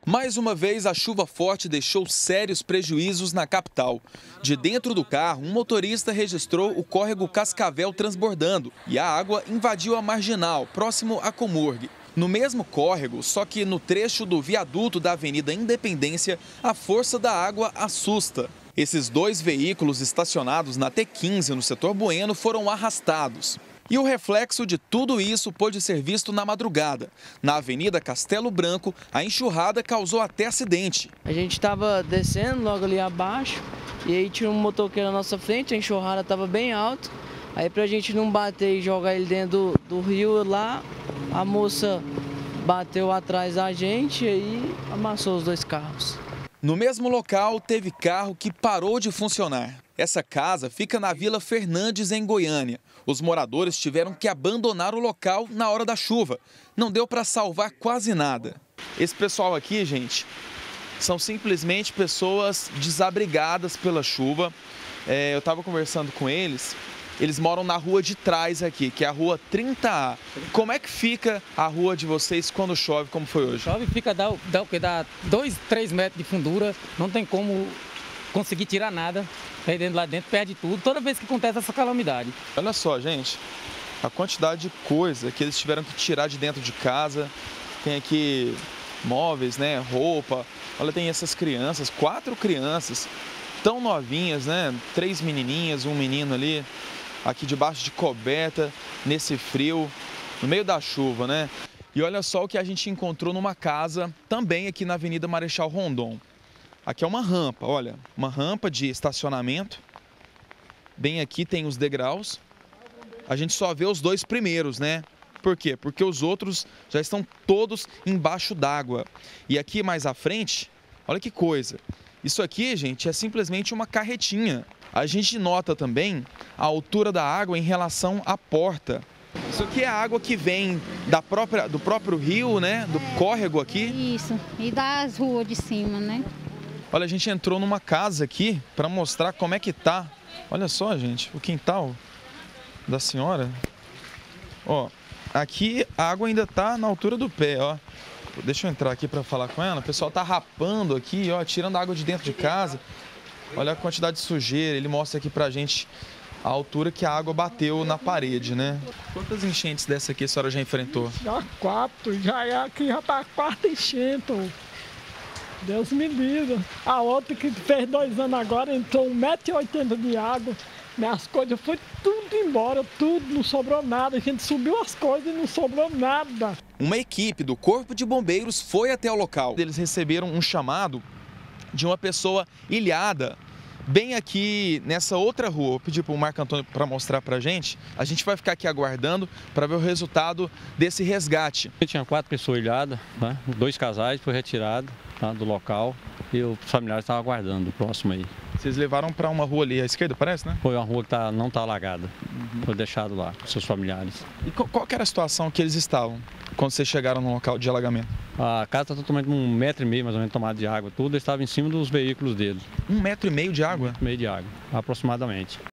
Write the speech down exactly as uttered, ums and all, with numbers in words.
Mais uma vez, a chuva forte deixou sérios prejuízos na capital. De dentro do carro, um motorista registrou o córrego Cascavel transbordando e a água invadiu a marginal, próximo à Comurg. No mesmo córrego, só que no trecho do viaduto da Avenida Independência, a força da água assusta. Esses dois veículos estacionados na T quinze, no setor Bueno, foram arrastados. E o reflexo de tudo isso pôde ser visto na madrugada. Na Avenida Castelo Branco, a enxurrada causou até acidente. A gente estava descendo logo ali abaixo e aí tinha um motoqueiro na nossa frente, a enxurrada estava bem alta. Aí pra gente não bater e jogar ele dentro do, do rio lá, a moça bateu atrás da gente e aí amassou os dois carros. No mesmo local, teve carro que parou de funcionar. Essa casa fica na Vila Fernandes, em Goiânia. Os moradores tiveram que abandonar o local na hora da chuva. Não deu para salvar quase nada. Esse pessoal aqui, gente, são simplesmente pessoas desabrigadas pela chuva. É, eu estava conversando com eles. Eles moram na rua de trás aqui, que é a rua trinta A. Como é que fica a rua de vocês quando chove, como foi hoje? Chove, fica, dá, dá o quê? Dá dois, três metros de fundura, não tem como conseguir tirar nada. Aí dentro, lá dentro, perde tudo, toda vez que acontece essa calamidade. Olha só, gente, a quantidade de coisa que eles tiveram que tirar de dentro de casa. Tem aqui móveis, né, roupa. Olha, tem essas crianças, quatro crianças, tão novinhas, né? Três menininhas, um menino ali. Aqui debaixo de coberta, nesse frio, no meio da chuva, né? E olha só o que a gente encontrou numa casa, também aqui na Avenida Marechal Rondon. Aqui é uma rampa, olha, uma rampa de estacionamento. Bem aqui tem os degraus. A gente só vê os dois primeiros, né? Por quê? Porque os outros já estão todos embaixo d'água. E aqui mais à frente, olha que coisa. Isso aqui, gente, é simplesmente uma carretinha. A gente nota também a altura da água em relação à porta. Isso aqui é a água que vem da própria, do próprio rio, né? Do é, córrego aqui. Isso, e das ruas de cima, né? Olha, a gente entrou numa casa aqui para mostrar como é que tá. Olha só, gente, o quintal da senhora. Ó, aqui a água ainda tá na altura do pé, ó. Deixa eu entrar aqui para falar com ela. O pessoal tá rapando aqui, ó, tirando a água de dentro de casa. Olha a quantidade de sujeira, ele mostra aqui pra gente a altura que a água bateu na parede, né? Quantas enchentes dessa aqui a senhora já enfrentou? Já quatro, já é aqui, já tá a quarta enchente. Deus me livre. A outra que fez dois anos agora entrou um metro e oitenta de água. Minhas coisas foi tudo embora, tudo, não sobrou nada. A gente subiu as coisas e não sobrou nada. Uma equipe do Corpo de Bombeiros foi até o local. Eles receberam um chamado de uma pessoa ilhada bem aqui nessa outra rua. Vou pedir para o Marco Antônio para mostrar para a gente. A gente vai ficar aqui aguardando para ver o resultado desse resgate. Tinha quatro pessoas ilhadas, né? Dois casais foi retirado, tá, do local e os familiares estavam aguardando o próximo aí. Vocês levaram para uma rua ali à esquerda, parece, né? Foi uma rua que tá, não está alagada, uhum. Foi deixado lá com seus familiares. E qual, qual que era a situação que eles estavam quando vocês chegaram no local de alagamento? A casa está totalmente um metro e meio, mais ou menos, tomada de água. Tudo estava em cima dos veículos deles. Um metro e meio de água? Um metro e meio de água, aproximadamente.